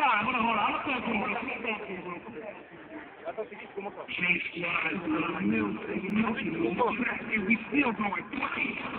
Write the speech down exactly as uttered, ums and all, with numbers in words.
on, hold on, hold on. I'm gonna talk to him real quick. Chase squad, uh, Milton, Milton, and we still going.